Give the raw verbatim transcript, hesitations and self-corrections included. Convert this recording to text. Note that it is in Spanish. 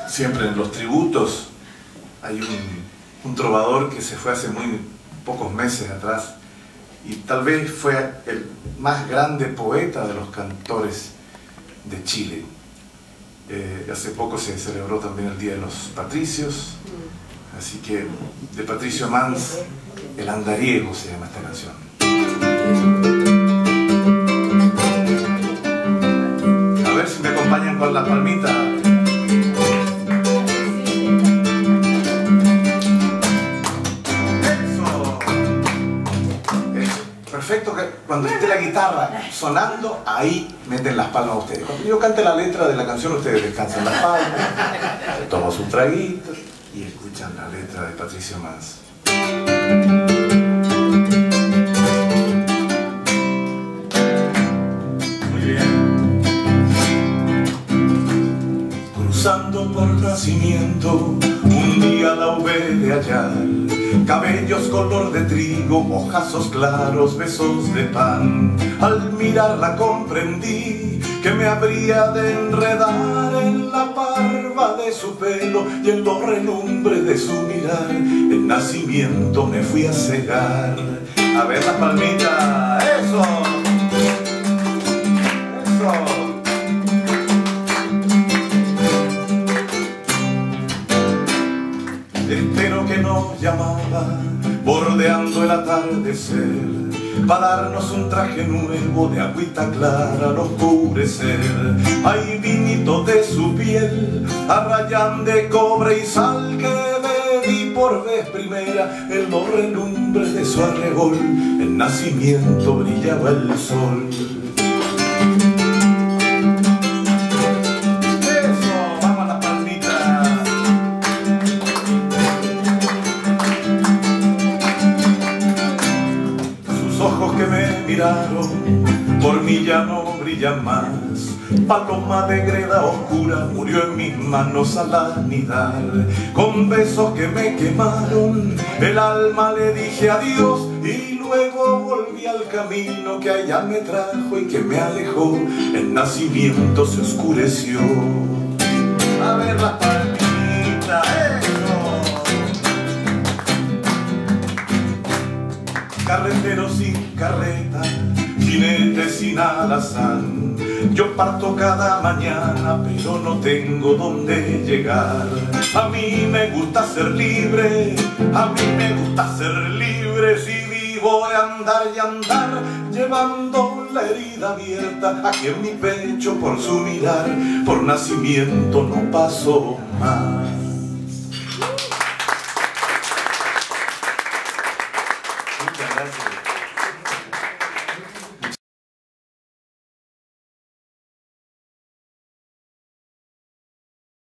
siempre en los tributos hay un, un trovador que se fue hace muy pocos meses atrás y tal vez fue el más grande poeta de los cantores de Chile. Eh, hace poco se celebró también el Día de los Patricios, así que de Patricio Mans, El Andariego se llama esta canción. A ver si me acompañan con la palmita. Eso. Es perfecto que cuando esté la guitarra sonando, ahí meten las palmas ustedes. Cuando yo cante la letra de la canción, ustedes descansan las palmas, se toman su traguito y escuchan la letra de Patricio Mans. Muy bien. Cruzando por nacimiento, un día la hube de hallar, cabellos color de trigo, ojazos claros, besos de pan. Al mirarla comprendí que me habría de enredar en la parva de su pelo y en los relumbres de su mirar. El nacimiento me fui a cegar. A ver la palmita, eso, eso. Espero que nos llamaba bordeando el atardecer, para darnos un traje nuevo de agüita clara al oscurecer. Hay vinito de su piel, arrayán de cobre y sal que bebí por vez primera en los relumbres de su arrebol. En nacimiento brillaba el sol. Por mí ya no brillan más, paloma de greda oscura murió en mis manos al anidar. Con besos que me quemaron, el alma le dije adiós y luego volví al camino que allá me trajo y que me alejó. El nacimiento se oscureció. A ver las palmitas, eso. Carretero sin carreta, jinete sin alazán, yo parto cada mañana pero no tengo dónde llegar. A mí me gusta ser libre, a mí me gusta ser libre. Si vivo de andar y andar, llevando la herida abierta aquí en mi pecho por su mirar, por nacimiento no paso más. Muchas gracias.